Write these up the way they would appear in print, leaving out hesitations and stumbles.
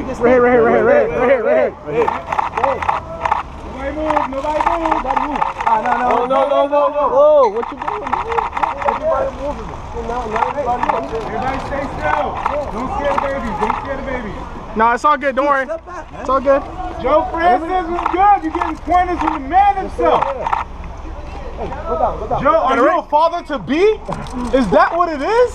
Right here. Nobody move. No. Whoa, what you doing, man? Everybody moving. Everybody stay still. Don't scare the babies. No, it's all good. Don't worry. It's all good. Joe Francis was good. You're getting pointers from the man himself. Joe, are you a father to be? Is that what it is?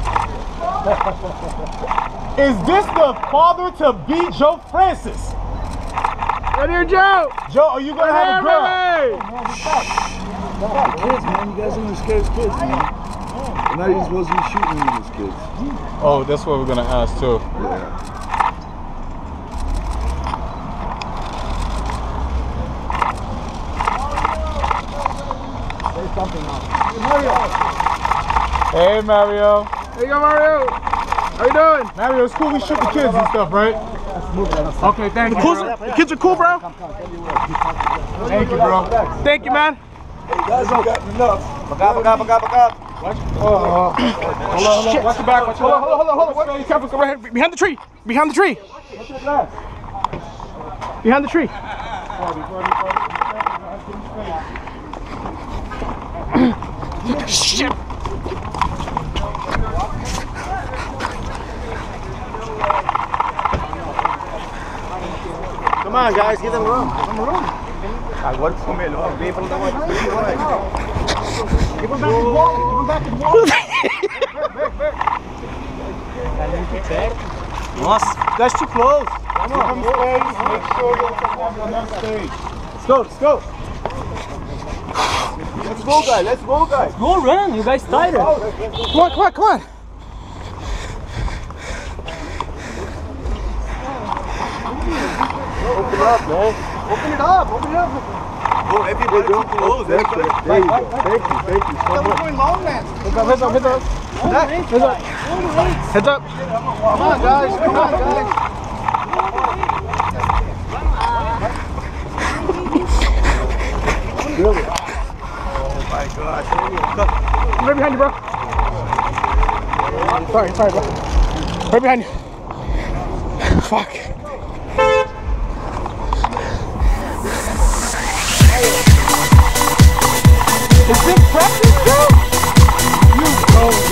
Is this the father to be Joe Francis? Right here, Joe. Joe, are you gonna have a girl? Kids, man, you guys ain't scared of kids, man. And now you're supposed to be shooting these kids. Oh, that's what we're gonna ask too. Yeah. Hey, Mario. There you go, Mario. How you doing? Mario, it's cool we shoot the kids and stuff, right? Okay, thank you, bro. The kids are cool, bro. Thank you, bro. Thank you, man. Hey, guys, you got enough. Hold on. Watch the back. Hold on. Be careful. Go right here. Behind the tree. Behind the tree. Shit. Come on, guys, give them room. Give them room. Give him back his wall. Nossa, that's too close. Come on. Give them space. Make sure they have enough space. Let's go. Let's go, guys. Go run, you guys tighter. Come on. Open it up, man. Open it up. Oh, everybody too close. There you go. Thank you so much. Heads up. Come on, guys. Really? Oh, my gosh. Right behind you, bro. Sorry, bro. Right behind you. Fuck. Is this practice, bro? You go.